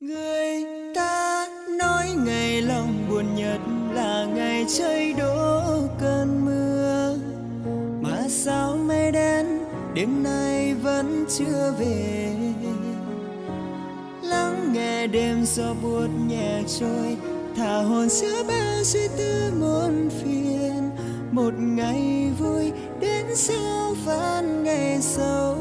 Người ta nói ngày lòng buồn nhất là ngày trời đổ cơn mưa, mà sao mây đen đêm nay vẫn chưa về. Lắng nghe đêm gió buốt nhẹ trôi, thả hồn giữa bao suy tư muôn phiền. Một ngày vui đến sau vạn ngày sâu.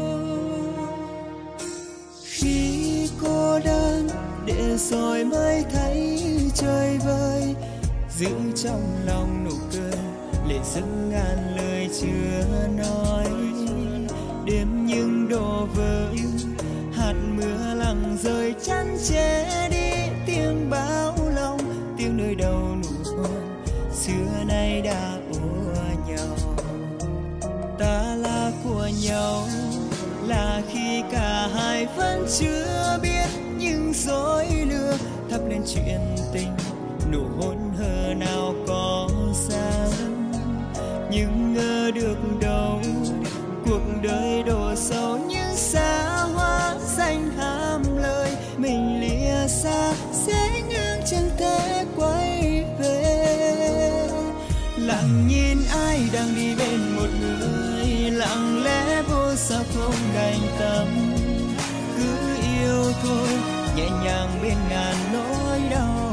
Khi cô đơn để rồi mới thấy trời vơi, giữ trong lòng nụ cười lệ dâng ngàn lời chưa nói. Đêm nhưng đổ vỡ, hạt mưa lặng rơi chắn che đi tiếng bão lòng, tiếng nơi đầu nụ hôn xưa nay đã úa nhau. Ta là của nhau là khi cả hai vẫn chưa biết, nhưng dối lừa thắp lên chuyện tình, nụ hôn hờ nào có dáng. Nhưng ngờ được đâu cuộc đời đổ sâu như xa hoa danh hàm lời. Mình lìa xa sẽ ngang chẳng thể quay về. Lặng nhìn ai đang đi bên một người, lặng lẽ vô sao không đành tâm. Cứ yêu thôi nhẹ nhàng bên ngàn nỗi đau.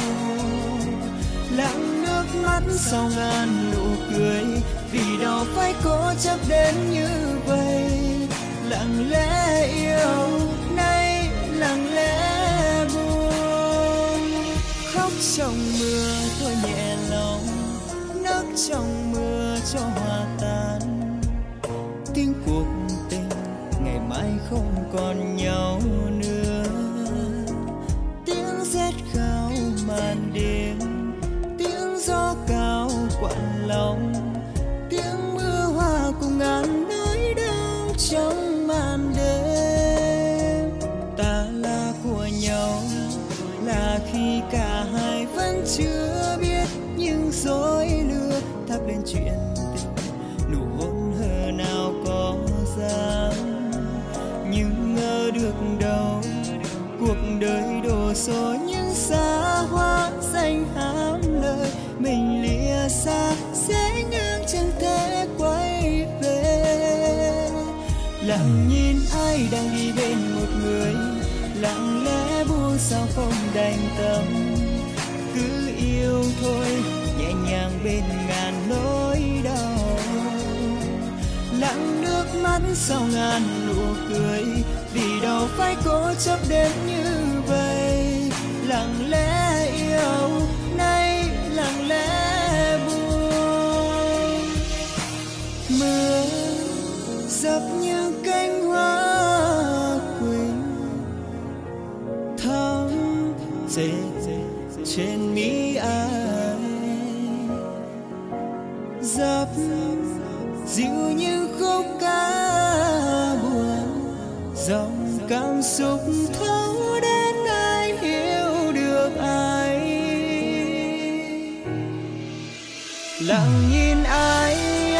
Lặng nước mắt sau ngàn nụ cười, vì đâu phải cố chấp đến như vậy. Lặng lẽ yêu nay lặng lẽ buồn, khóc trong mưa thôi nhẹ lòng, nấc trong mưa cho hòa tan. Tiếng cuộc tình ngày mai không còn nhau nữa, tiếng rét gào màn đêm, tiếng gió cao quặn lòng, tiếng mưa hoa cùng ngàn nỗi đau trong màn đêm. Ta là của nhau là khi cả hai vẫn chưa biết, nhưng dối lừa thắp lên chuyện tình, nụ hôn hờ nào có dáng. Nhưng ngờ được đâu cuộc đời đổ xô những xa hoa danh hám lời. Mình lìa xa sẽ ngang chẳng thể quay về. Lặng nhìn ai đang đi bên một người, lặng lẽ buông sao không đành tâm. Cứ yêu thôi nhẹ nhàng bên ngàn nỗi đau. Lặng nước mắt sau ngàn nụ cười, vì đâu phải cố chấp đến như vậy. Lặng lẽ yêu nay lặng lẽ buồn. Mưa dập như cánh hoa quỳnh thắm rơi trên mi ai, dập dịu như khúc ca buồn. Dòng cảm xúc thấu đến ai hiểu được ai. Lặng nhìn ai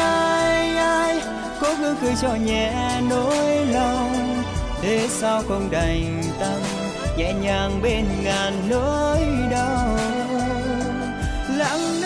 cố gắng cười cho nhẹ nỗi lòng, thế sao không đành tâm nhẹ nhàng bên ngàn nỗi đau. Lặng